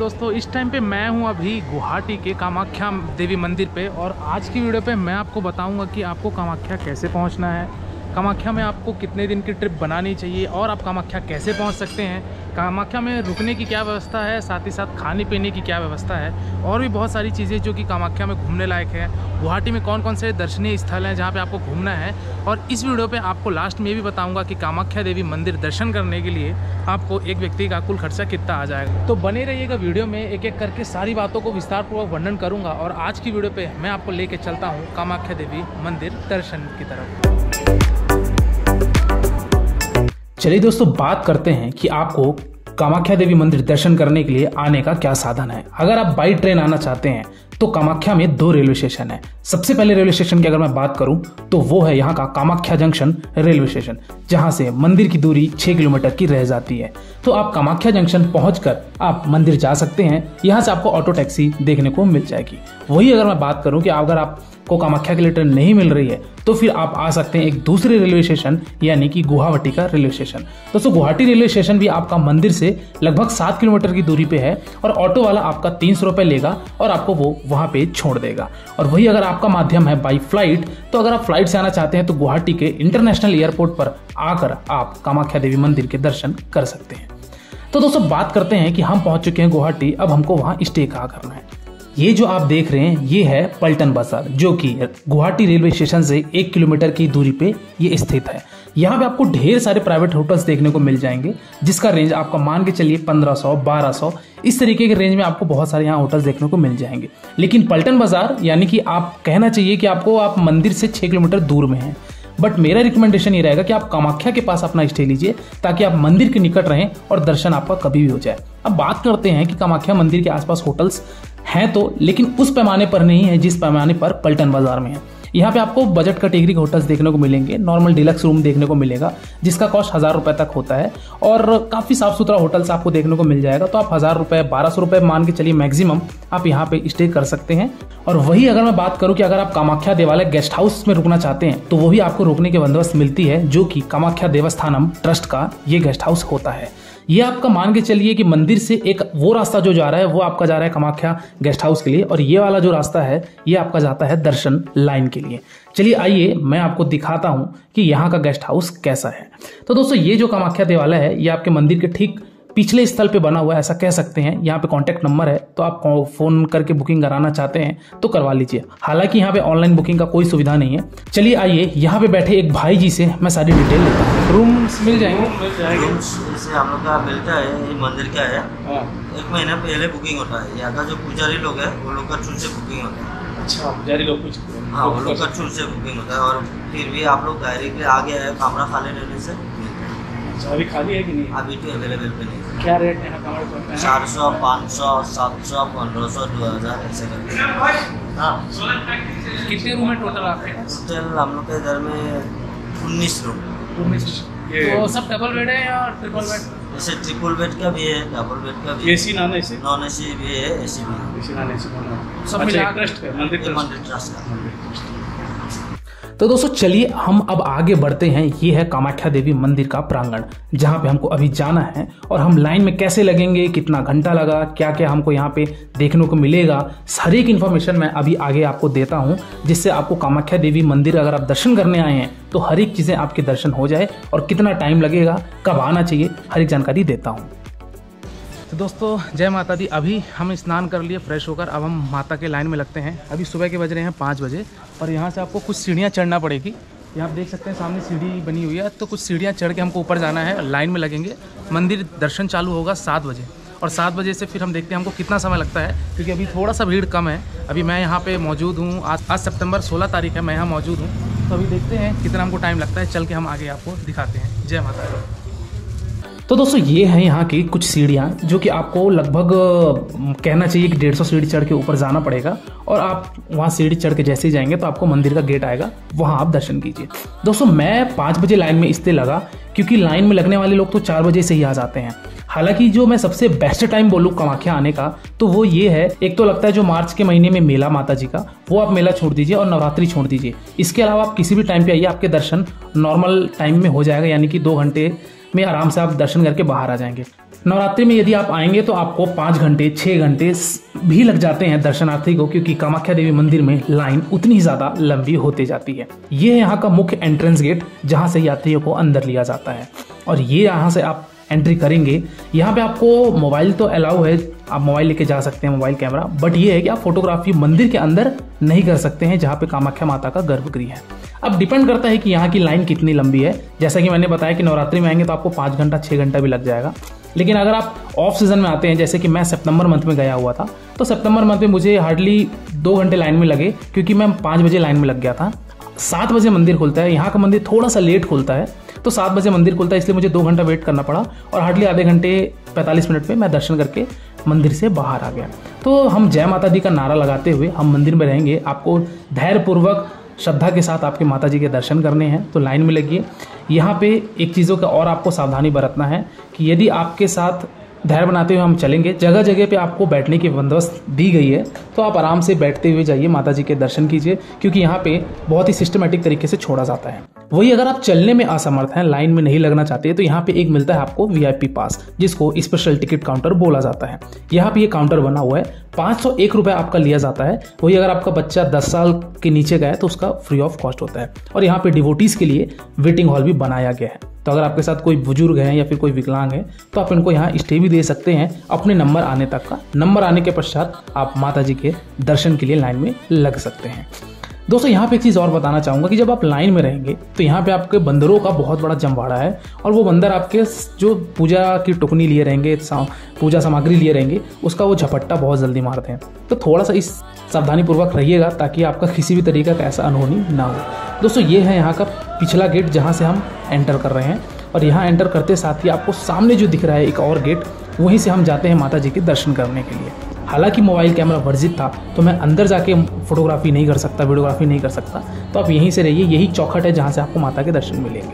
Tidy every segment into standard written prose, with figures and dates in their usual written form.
दोस्तों, इस टाइम पे मैं हूं अभी गुवाहाटी के कामाख्या देवी मंदिर पे और आज की वीडियो पे मैं आपको बताऊंगा कि आपको कामाख्या कैसे पहुंचना है, कामाख्या में आपको कितने दिन की ट्रिप बनानी चाहिए और आप कामाख्या कैसे पहुंच सकते हैं, कामाख्या में रुकने की क्या व्यवस्था है, साथ ही साथ खाने पीने की क्या व्यवस्था है और भी बहुत सारी चीज़ें जो कि कामाख्या में घूमने लायक है। गुवाहाटी में कौन कौन से दर्शनीय स्थल हैं जहाँ पे आपको घूमना है और इस वीडियो पे आपको लास्ट में ये भी बताऊंगा कि कामाख्या देवी मंदिर दर्शन करने के लिए आपको एक व्यक्ति का कुल खर्चा कितना आ जाएगा। तो बने रहिएगा वीडियो में, एक एक करके सारी बातों को विस्तारपूर्वक वर्णन करूँगा और आज की वीडियो पर मैं आपको लेके चलता हूँ कामाख्या देवी मंदिर दर्शन की तरफ। चलिए दोस्तों, बात करते हैं कि आपको कामाख्या देवी मंदिर दर्शन करने के लिए आने का क्या साधन है। अगर आप बाई ट्रेन आना चाहते हैं तो कामाख्या में 2 रेलवे स्टेशन है। सबसे पहले रेलवे स्टेशन की अगर मैं बात करूं तो वो है यहाँ का कामाख्या जंक्शन रेलवे स्टेशन, जहां से मंदिर की दूरी 6 किलोमीटर की रह जाती है। तो आप कामाख्या जंक्शन पहुंचकर आप मंदिर जा सकते हैं। यहाँ से आपको ऑटो टैक्सी देखने को मिल जाएगी। वही अगर मैं बात करूं कि अगर आपको कामाख्या के लिए ट्रेन नहीं मिल रही है तो फिर आप आ सकते हैं एक दूसरे रेलवे स्टेशन यानी कि गुवाहाटी का रेलवे स्टेशन। दोस्तों, गुवाहाटी रेलवे स्टेशन भी आपका मंदिर से लगभग 7 किलोमीटर की दूरी पे है और ऑटो वाला आपका 300 रुपये लेगा और आपको वो वहां पे छोड़ देगा। और वही अगर आपका माध्यम है बाई फ्लाइट, तो अगर आप फ्लाइट से आना चाहते हैं तो गुवाहाटी के इंटरनेशनल एयरपोर्ट पर आकर आप कामाख्या देवी मंदिर के दर्शन कर सकते हैं। तो दोस्तों, बात करते हैं कि हम पहुंच चुके हैं गुवाहाटी, अब हमको वहां स्टे कहाँ करना है। ये जो आप देख रहे हैं ये है पलटन बाजार, जो कि गुवाहाटी रेलवे स्टेशन से 1 किलोमीटर की दूरी पे ये स्थित है। यहाँ पे आपको ढेर सारे प्राइवेट होटल्स देखने को मिल जाएंगे, जिसका रेंज आपका मान के चलिए 1500, 1200 इस तरीके के रेंज में आपको बहुत सारे यहाँ होटल्स देखने को मिल जाएंगे। लेकिन पलटन बाजार यानी कि आप कहना चाहिए कि आप मंदिर से 6 किलोमीटर दूर में हैं। बट मेरा रिकमेंडेशन ये रहेगा कि आप कामाख्या के पास अपना स्टे लीजिए ताकि आप मंदिर के निकट रहें और दर्शन आपका कभी भी हो जाए। अब बात करते हैं कि कामाख्या मंदिर के आसपास होटल्स हैं तो, लेकिन उस पैमाने पर नहीं है जिस पैमाने पर पलटन बाजार में है। यहाँ पे आपको बजट कैटेगरी के होटल्स देखने को मिलेंगे, नॉर्मल डिलक्स रूम देखने को मिलेगा जिसका कॉस्ट 1000 रुपए तक होता है और काफ़ी साफ सुथरा होटल्स आपको देखने को मिल जाएगा। तो आप 1000 रुपए, 1200 रुपए मान के चलिए मैक्सिमम आप यहाँ पे स्टे कर सकते हैं। और वही अगर मैं बात करूँ कि अगर आप कामाख्या देवालय गेस्ट हाउस में रुकना चाहते हैं तो वही आपको रुकने के बंदोबस्त मिलती है, जो कि कामाख्या देवस्थानम ट्रस्ट का ये गेस्ट हाउस होता है। ये आपका मान के चलिए कि मंदिर से एक वो रास्ता जो जा रहा है वो आपका जा रहा है कामाख्या गेस्ट हाउस के लिए और ये वाला जो रास्ता है ये आपका जाता है दर्शन लाइन के लिए। चलिए आइए मैं आपको दिखाता हूं कि यहाँ का गेस्ट हाउस कैसा है। तो दोस्तों, ये जो कामाख्या देवालय है ये आपके मंदिर के ठीक पिछले स्थल पे बना हुआ है, ऐसा कह सकते हैं। यहाँ पे कॉन्टैक्ट नंबर है, तो आप फोन करके बुकिंग कराना चाहते हैं तो करवा लीजिए। हालांकि यहाँ पे ऑनलाइन बुकिंग का कोई सुविधा नहीं है। चलिए आइए यहाँ पे बैठे एक भाई जी से मैं सारी डिटेल लेता हूँ। रूम्स मिल जाएंगे? रूम्स जैसे हम लोग का मिलता है, ये मंदिर का है। 1 महीना पहले बुकिंग होता है। यहाँ का जो पुजारी लोग है वो लोग का थ्रू से बुकिंग होता है। अच्छा, पुजारी लोग कुछ? हाँ, वो लोग का थ्रू से बुकिंग होता है और फिर भी आप लोग डायरेक्टली आगे है कमरा खाली रहने से। अभी खाली है कि नहीं? अभी तो अवेलेबल पे नहीं। क्या रेट है कमरे? 400, 500, 700, 1500, 2000 ऐसे करके। हाँ, कितने रूम है टोटल आपके? टोटल हम लोग के इधर में 19 रूम। 19? तो सब डबल बेड है या ट्रिपल बेड? जैसे ट्रिपल बेड का भी है, डबल बेड का भी। AC non AC? Non AC भी है, एसी भी है। एसी नॉन एसी सब मिला ट्रस्ट है, मंदिर ट्रस्ट का। तो दोस्तों, चलिए हम अब आगे बढ़ते हैं। ये है कामाख्या देवी मंदिर का प्रांगण, जहाँ पे हमको अभी जाना है और हम लाइन में कैसे लगेंगे, कितना घंटा लगा, क्या क्या हमको यहाँ पे देखने को मिलेगा, हर एक इन्फॉर्मेशन मैं अभी आगे आपको देता हूँ, जिससे आपको कामाख्या देवी मंदिर अगर आप दर्शन करने आए हैं तो हर एक चीज़ें आपके दर्शन हो जाए और कितना टाइम लगेगा, कब आना चाहिए, हर एक जानकारी देता हूँ। तो दोस्तों, जय माता दी। अभी हम स्नान कर लिए, फ्रेश होकर अब हम माता के लाइन में लगते हैं। अभी सुबह के बज रहे हैं 5 बजे और यहाँ से आपको कुछ सीढ़ियाँ चढ़ना पड़ेगी। यहाँ आप देख सकते हैं सामने सीढ़ी बनी हुई है, तो कुछ सीढ़ियाँ चढ़ के हमको ऊपर जाना है, लाइन में लगेंगे। मंदिर दर्शन चालू होगा 7 बजे और 7 बजे से फिर हम देखते हैं हमको कितना समय लगता है, क्योंकि अभी थोड़ा सा भीड़ कम है। अभी मैं यहाँ पे मौजूद हूँ, आज सितंबर 16 तारीख है, मैं यहाँ मौजूद हूँ। तो अभी देखते हैं कितना हमको टाइम लगता है, चल के हम आगे आपको दिखाते हैं। जय माता दी। तो दोस्तों, ये हैं यहाँ की कुछ सीढ़ियाँ जो कि आपको लगभग कहना चाहिए कि 150 सीढ़ी चढ़ के ऊपर जाना पड़ेगा और आप वहाँ सीढ़ी चढ़ के जैसे ही जाएंगे तो आपको मंदिर का गेट आएगा, वहाँ आप दर्शन कीजिए। दोस्तों, मैं 5 बजे लाइन में इसलिए लगा क्योंकि लाइन में लगने वाले लोग तो 4 बजे से ही आ जाते हैं। हालांकि जो मैं सबसे बेस्ट टाइम बोलूँ कामाख्या आने का तो वो ये है, एक तो लगता है जो मार्च के महीने में मेला माता जी का, वो आप मेला छोड़ दीजिए और नवरात्रि छोड़ दीजिए। इसके अलावा आप किसी भी टाइम पे आइए, आपके दर्शन नॉर्मल टाइम में हो जाएगा, यानी कि 2 घंटे में आराम से आप दर्शन करके बाहर आ जाएंगे। नवरात्रि में यदि आप आएंगे तो आपको 5 घंटे 6 घंटे भी लग जाते हैं दर्शनार्थी को, क्योंकि कामाख्या देवी मंदिर में लाइन उतनी ज़्यादा लंबी होती जाती है। ये है यहाँ का मुख्य एंट्रेंस गेट जहाँ से यात्रियों को अंदर लिया जाता है, और ये यहाँ से आप एंट्री करेंगे। यहाँ पे आपको मोबाइल तो अलाउ है, आप मोबाइल लेके जा सकते हैं, मोबाइल कैमरा, बट ये है कि आप फोटोग्राफी मंदिर के अंदर नहीं कर सकते हैं जहाँ पे कामाख्या माता का गर्भगृह है। अब डिपेंड करता है कि यहाँ की लाइन कितनी लंबी है। जैसा कि मैंने बताया कि नवरात्रि में आएंगे तो आपको 5 घंटा 6 घंटा भी लग जाएगा, लेकिन अगर आप ऑफ सीजन में आते हैं, जैसे कि मैं सितंबर मंथ में गया हुआ था, तो सितंबर मंथ में मुझे हार्डली 2 घंटे लाइन में लगे, क्योंकि मैं 5 बजे लाइन में लग गया था। 7 बजे मंदिर खुलता है, यहाँ का मंदिर थोड़ा सा लेट खुलता है, तो 7 बजे मंदिर खुलता है, इसलिए मुझे 2 घंटा वेट करना पड़ा, और हार्डली आधे घंटे 45 मिनट में मैं दर्शन करके मंदिर से बाहर आ गया। तो हम जय माता दी का नारा लगाते हुए हम मंदिर में रहेंगे। आपको धैर्यपूर्वक श्रद्धा के साथ आपके माता जी के दर्शन करने हैं, तो लाइन में लगिए। यहाँ पे एक चीज़ों का और आपको सावधानी बरतना है कि यदि आपके साथ धैर्य बनाते हुए हम चलेंगे, जगह जगह पे आपको बैठने की बंदोबस्त दी गई है, तो आप आराम से बैठते हुए जाइए, माता जी के दर्शन कीजिए, क्योंकि यहाँ पे बहुत ही सिस्टमेटिक तरीके से छोड़ा जाता है। वही अगर आप चलने में असमर्थ हैं, लाइन में नहीं लगना चाहते, तो यहाँ पे एक मिलता है आपको VIP पास, जिसको स्पेशल टिकट काउंटर बोला जाता है। यहाँ पे ये काउंटर बना हुआ है, 501 रुपये आपका लिया जाता है। वही अगर आपका बच्चा 10 साल के नीचे का है तो उसका फ्री ऑफ कॉस्ट होता है। और यहाँ पे डिवोटीज के लिए वेटिंग हॉल भी बनाया गया है, तो अगर आपके साथ कोई बुजुर्ग है या फिर कोई विकलांग है तो आप इनको यहाँ स्टे भी दे सकते हैं अपने नंबर आने तक का। नंबर आने के पश्चात आप माता जी के दर्शन के लिए लाइन में लग सकते हैं। दोस्तों यहाँ पे एक चीज़ और बताना चाहूँगा कि जब आप लाइन में रहेंगे तो यहाँ पे आपके बंदरों का बहुत बड़ा जमवाड़ा है, और वो बंदर आपके जो पूजा की टुकनी लिए रहेंगे, पूजा सामग्री लिए रहेंगे, उसका वो झपट्टा बहुत जल्दी मारते हैं। तो थोड़ा सा इस सावधानी पूर्वक रहिएगा ताकि आपका किसी भी तरीके का ऐसा अनहोनी ना हो। दोस्तों ये है यहाँ का पिछला गेट जहाँ से हम एंटर कर रहे हैं, और यहाँ एंटर करते साथ ही आपको सामने जो दिख रहा है एक और गेट, वहीं से हम जाते हैं माता जी के दर्शन करने के लिए। हालांकि मोबाइल कैमरा वर्जित था तो मैं अंदर जाके फोटोग्राफी नहीं कर सकता, वीडियोग्राफी नहीं कर सकता, तो आप यहीं से रहिए। यही चौखट है जहाँ से आपको माता के दर्शन मिलेंगे।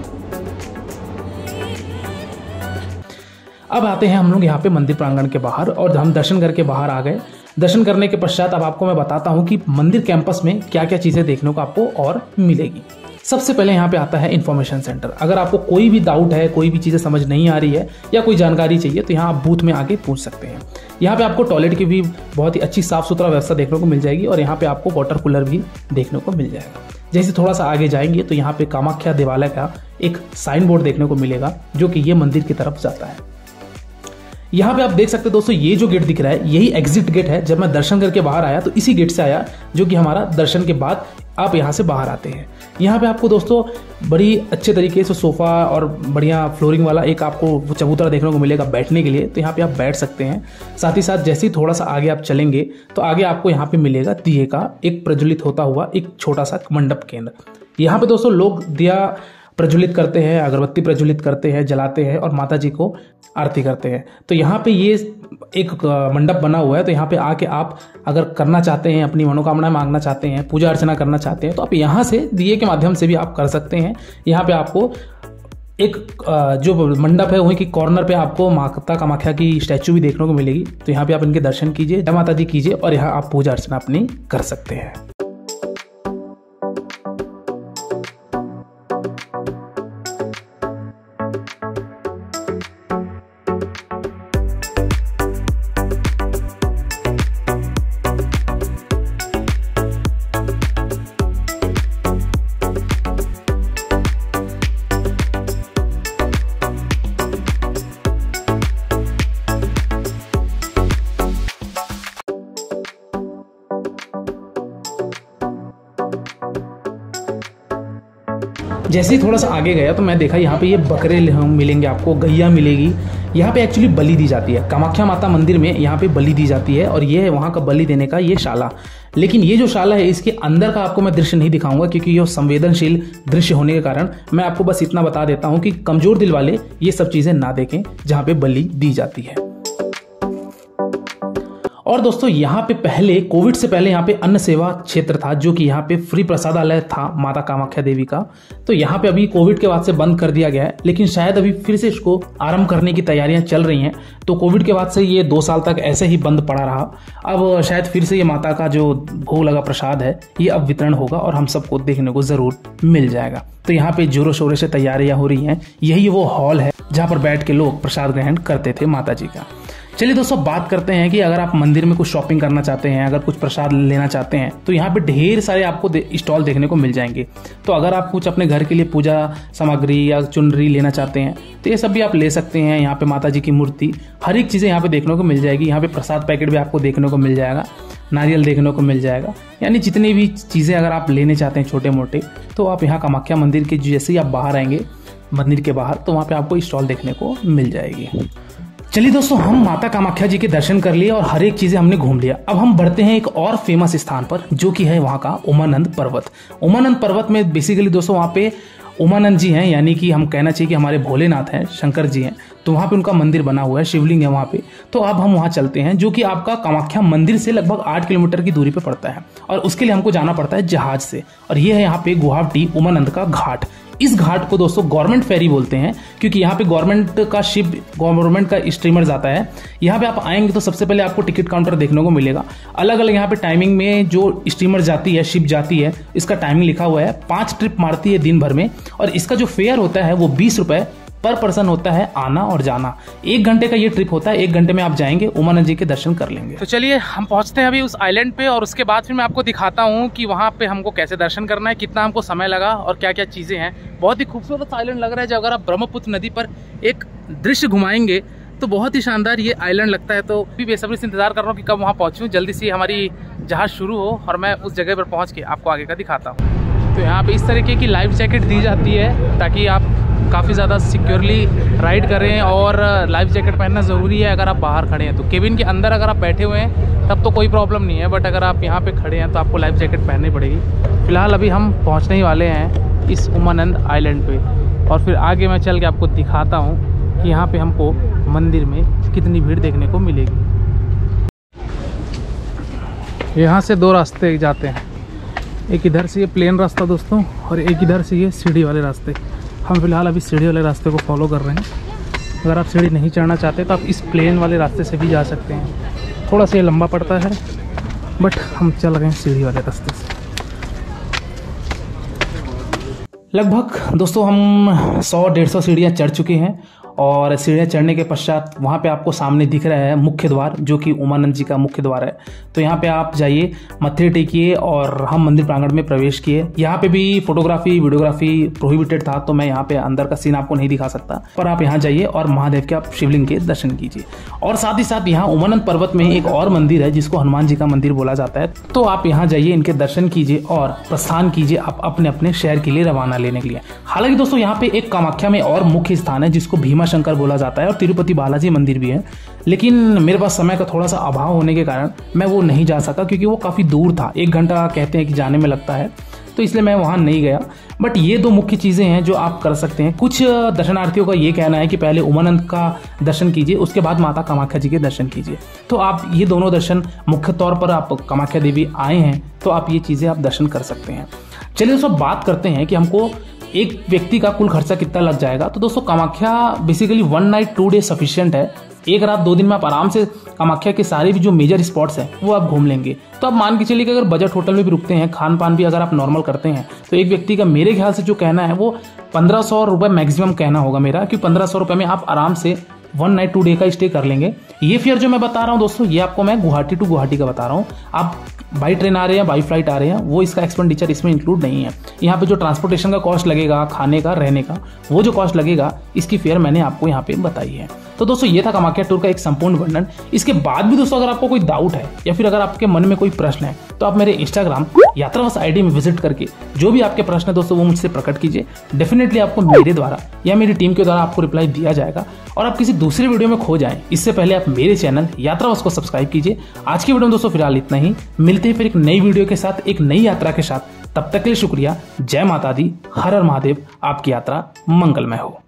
अब आते हैं हम लोग यहाँ पे मंदिर प्रांगण के बाहर, और हम दर्शन करके बाहर आ गए। दर्शन करने के पश्चात अब आपको मैं बताता हूँ कि मंदिर कैंपस में क्या क्या चीज़ें देखने को आपको और मिलेगी। सबसे पहले यहाँ पे आता है इन्फॉर्मेशन सेंटर। अगर आपको कोई भी डाउट है, कोई भी चीज़ें समझ नहीं आ रही है या कोई जानकारी चाहिए, तो यहाँ आप बूथ में आके पूछ सकते हैं। यहाँ पे आपको टॉयलेट की भी बहुत ही अच्छी साफ सुथरा व्यवस्था देखने को मिल जाएगी, और यहाँ पे आपको वाटर कूलर भी देखने को मिल जाएगा। जैसे थोड़ा सा आगे जाएंगे तो यहाँ पे कामाख्या देवालय का एक साइन बोर्ड देखने को मिलेगा, जो कि ये मंदिर की तरफ जाता है। यहाँ पे आप देख सकते हैं दोस्तों, ये जो गेट दिख रहा है यही एग्जिट गेट है। जब मैं दर्शन करके बाहर आया तो इसी गेट से आया, जो कि हमारा दर्शन के बाद आप यहाँ से बाहर आते हैं। यहाँ पे आपको दोस्तों बड़ी अच्छे तरीके से सोफ़ा और बढ़िया फ्लोरिंग वाला एक आपको चबूतरा देखने को मिलेगा बैठने के लिए, तो यहाँ पे आप बैठ सकते हैं। साथ ही साथ जैसे ही थोड़ा सा आगे आप चलेंगे तो आगे आपको यहाँ पे मिलेगा दिए का एक प्रज्वलित होता हुआ एक छोटा सा मंडप केंद्र। यहाँ पे दोस्तों लोग दिया प्रज्वलित करते हैं, अगरबत्ती प्रज्वलित करते हैं, जलाते हैं और माता जी को आरती करते हैं। तो यहाँ पे ये एक मंडप बना हुआ है, तो यहाँ पे आके आप अगर करना चाहते हैं, अपनी मनोकामना मांगना चाहते हैं, पूजा अर्चना करना चाहते हैं, तो आप यहाँ से दिए के माध्यम से भी आप कर सकते हैं। यहाँ पे आपको एक जो मंडप है वहीं की कॉर्नर पे आपको माता कामाख्या की स्टैचू भी देखने को मिलेगी, तो यहाँ पे आप इनके दर्शन कीजिए, जय माता दी कीजिए, और यहाँ आप पूजा अर्चना अपनी कर सकते हैं। जैसे ही थोड़ा सा आगे गया तो मैं देखा यहाँ पे ये बकरे मिलेंगे आपको, गैया मिलेगी। यहाँ पे एक्चुअली बलि दी जाती है, कामाख्या माता मंदिर में यहाँ पे बलि दी जाती है, और ये है वहाँ का बलि देने का ये शाला। लेकिन ये जो शाला है इसके अंदर का आपको मैं दृश्य नहीं दिखाऊंगा, क्योंकि ये संवेदनशील दृश्य होने के कारण मैं आपको बस इतना बता देता हूँ कि कमजोर दिल वाले ये सब चीज़ें ना देखें जहाँ पे बलि दी जाती है। और दोस्तों यहाँ पे पहले कोविड से पहले यहाँ पे अन्न सेवा क्षेत्र था, जो कि यहाँ पे फ्री प्रसादालय था माता कामाख्या देवी का। तो यहाँ पे अभी कोविड के बाद से बंद कर दिया गया है, लेकिन शायद अभी फिर से इसको आरंभ करने की तैयारियां चल रही हैं। तो कोविड के बाद से ये 2 साल तक ऐसे ही बंद पड़ा रहा। अब शायद फिर से ये माता का जो भोग लगा प्रसाद है ये अब वितरण होगा और हम सबको देखने को जरूर मिल जाएगा। तो यहाँ पे जोरों शोरों से तैयारियां हो रही हैं। यही वो हॉल है जहाँ पर बैठ के लोग प्रसाद ग्रहण करते थे माता जी का। चलिए दोस्तों, बात करते हैं कि अगर आप मंदिर में कुछ शॉपिंग करना चाहते हैं, अगर कुछ प्रसाद लेना चाहते हैं, तो यहाँ पे ढेर सारे आपको स्टॉल देखने को मिल जाएंगे। तो अगर आप कुछ अपने घर के लिए पूजा सामग्री या चुनरी लेना चाहते हैं तो ये सब भी आप ले सकते हैं। यहाँ पे माता जी की मूर्ति, हर एक चीज़ें यहाँ पे देखने को मिल जाएगी। यहाँ पे प्रसाद पैकेट भी आपको देखने को मिल जाएगा, नारियल देखने को मिल जाएगा। यानी जितनी भी चीज़ें अगर आप लेने चाहते हैं छोटे मोटे, तो आप यहाँ कामाख्या मंदिर के जैसे ही आप बाहर आएंगे मंदिर के बाहर, तो वहाँ पे आपको स्टॉल देखने को मिल जाएगी। चलिए दोस्तों, हम माता कामाख्या जी के दर्शन कर लिए और हर एक चीजें हमने घूम लिया। अब हम बढ़ते हैं एक और फेमस स्थान पर, जो कि है वहाँ का उमानंद पर्वत। उमानंद पर्वत में बेसिकली दोस्तों वहाँ पे उमानंद जी हैं, यानी कि हम कहना चाहिए कि हमारे भोलेनाथ हैं, शंकर जी हैं। तो वहाँ पे उनका मंदिर बना हुआ है, शिवलिंग है वहाँ पे। तो अब हम वहाँ चलते हैं, जो कि आपका कामाख्या मंदिर से लगभग 8 किलोमीटर की दूरी पे पड़ता है, और उसके लिए हमको जाना पड़ता है जहाज से। और ये है यहाँ पे गुवाहाटी उमानंद का घाट। इस घाट को दोस्तों गवर्नमेंट फेरी बोलते हैं, क्योंकि यहाँ पे गवर्नमेंट का शिप, गवर्नमेंट का स्टीमर जाता है। यहाँ पे आप आएंगे तो सबसे पहले आपको टिकट काउंटर देखने को मिलेगा। अलग अलग यहाँ पे टाइमिंग में जो स्टीमर जाती है, शिप जाती है, इसका टाइमिंग लिखा हुआ है। 5 ट्रिप मारती है दिन भर में, और इसका जो फेयर होता है वो 20 रुपए पर पर्सन होता है, आना और जाना। 1 घंटे का ये ट्रिप होता है। 1 घंटे में आप जाएंगे, उमानंद जी के दर्शन कर लेंगे। तो चलिए हम पहुंचते हैं अभी उस आइलैंड पे, और उसके बाद फिर मैं आपको दिखाता हूँ कि वहाँ पे हमको कैसे दर्शन करना है, कितना हमको समय लगा और क्या क्या चीज़ें हैं। बहुत ही खूबसूरत आइलैंड लग रहा है। जब अगर आप ब्रह्मपुत्र नदी पर एक दृश्य घुमाएंगे तो बहुत ही शानदार ये आइलैंड लगता है। तो भी बेसब्री से इंतजार कर रहा हूँ कि कब वहाँ पहुँचूँ, जल्दी से हमारी जहाज़ शुरू हो और मैं उस जगह पर पहुँच के आपको आगे का दिखाता हूँ। तो यहाँ पे इस तरीके की लाइफ जैकेट दी जाती है ताकि आप काफ़ी ज़्यादा सिक्योरली राइड करें, और लाइफ जैकेट पहनना ज़रूरी है अगर आप बाहर खड़े हैं। तो केबिन के अंदर अगर आप बैठे हुए हैं तब तो कोई प्रॉब्लम नहीं है, बट अगर आप यहाँ पे खड़े हैं तो आपको लाइफ जैकेट पहननी पड़ेगी। फ़िलहाल अभी हम पहुँचने ही वाले हैं इस उमानंद आइलैंड पे, और फिर आगे मैं चल के आपको दिखाता हूँ कि यहाँ पे हमको मंदिर में कितनी भीड़ देखने को मिलेगी। यहाँ से 2 रास्ते जाते हैं, एक इधर से ये प्लेन रास्ता दोस्तों, और एक इधर से ये सीढ़ी वाले रास्ते। हम फिलहाल अभी सीढ़ी वाले रास्ते को फॉलो कर रहे हैं। अगर आप सीढ़ी नहीं चढ़ना चाहते तो आप इस प्लेन वाले रास्ते से भी जा सकते हैं। थोड़ा सा ये लंबा पड़ता है, बट हम चल रहे हैं सीढ़ी वाले रास्ते से। लगभग दोस्तों हम 100-150 सीढ़ियाँ चढ़ चुके हैं, और सीढ़ियाँ चढ़ने के पश्चात वहाँ पे आपको सामने दिख रहा है मुख्य द्वार, जो कि उमानंद जी का मुख्य द्वार है। तो यहाँ पे आप जाइए, मत्थे टेकिए, और हम मंदिर प्रांगण में प्रवेश किए। यहाँ पे भी फोटोग्राफी वीडियोग्राफी प्रोहिबिटेड था, तो मैं यहाँ पे अंदर का सीन आपको नहीं दिखा सकता, पर आप यहाँ जाइए और महादेव के आप शिवलिंग के दर्शन कीजिए। और साथ ही साथ यहाँ उमानंद पर्वत में एक और मंदिर है जिसको हनुमान जी का मंदिर बोला जाता है। तो आप यहाँ जाइए, इनके दर्शन कीजिए और प्रस्थान कीजिए आप अपने अपने शहर के लिए रवाना लेने के लिए। हालांकि दोस्तों यहाँ पे एक कामाख्या में और मुख्य स्थान है जिसको भीमा शंकर बोला जाता है, और तिरुपति बालाजी मंदिर भी है, लेकिन मेरे पास समय का थोड़ा सा अभाव होने के कारण मैं वो नहीं जा सका, क्योंकि वो काफ़ी दूर था। 1 घंटा कहते हैं कि जाने में लगता है, तो इसलिए मैं वहाँ नहीं गया। बट ये 2 मुख्य चीज़ें हैं जो आप कर सकते हैं। कुछ दर्शनार्थियों का ये कहना है कि पहले उमानंद का दर्शन कीजिए, उसके बाद माता कामाख्या जी के दर्शन कीजिए। तो आप ये दोनों दर्शन, मुख्य तौर पर आप कामाख्या देवी आए हैं तो आप ये चीज़ें आप दर्शन कर सकते हैं। चलिए दोस्तों, बात करते हैं कि हमको एक व्यक्ति का कुल खर्चा कितना लग जाएगा। तो दोस्तों Kamakhya basically 1 night 2 day sufficient है। 1 रात 2 दिन में आप आराम से कामाख्या के सारे भी जो मेजर स्पॉट्स हैं वो आप घूम लेंगे। तो आप मान के चलिए कि अगर बजट होटल में भी रुकते हैं, खान पान भी अगर आप नॉर्मल करते हैं, तो एक व्यक्ति का मेरे ख्याल से जो कहना है वो 1500 रुपये मैक्सिमम कहना होगा मेरा, कि 1500 रुपये में आप आराम से 1 नाइट 2 डे का स्टे कर लेंगे। ये फेयर जो मैं बता रहा हूँ दोस्तों, ये आपको मैं गुवाहाटी टू गुवाहाटी का बता रहा हूँ। आप बाई ट्रेन आ रहे हैं, बाई फ्लाइट आ रहे हैं, वो इसका एक्सपेंडिचर इसमें इंक्लूड नहीं है। यहाँ पे जो ट्रांसपोर्टेशन का कॉस्ट लगेगा, खाने का, रहने का, वो जो कॉस्ट लगेगा, इसकी फेयर मैंने आपको यहाँ पे बताई है। तो दोस्तों ये था कामाख्या टूर का एक संपूर्ण वर्णन। इसके बाद भी दोस्तों अगर आपको कोई डाउट है या फिर अगर आपके मन में कोई प्रश्न है तो आप मेरे इंस्टाग्राम यात्रावास आईडी में विजिट करके जो भी आपके प्रश्न है दोस्तों वो मुझसे प्रकट कीजिए। डेफिनेटली आपको मेरे द्वारा या मेरी टीम के द्वारा आपको रिप्लाई दिया जाएगा। और आप किसी दूसरे वीडियो में खो जाएं इससे पहले आप मेरे चैनल यात्रावास को सब्सक्राइब कीजिए। आज की वीडियो में दोस्तों फिलहाल इतना ही। मिलते हैं फिर एक नई वीडियो के साथ, एक नई यात्रा के साथ। तब तक के लिए शुक्रिया। जय माता दी, हर हर महादेव। आपकी यात्रा मंगलमय हो।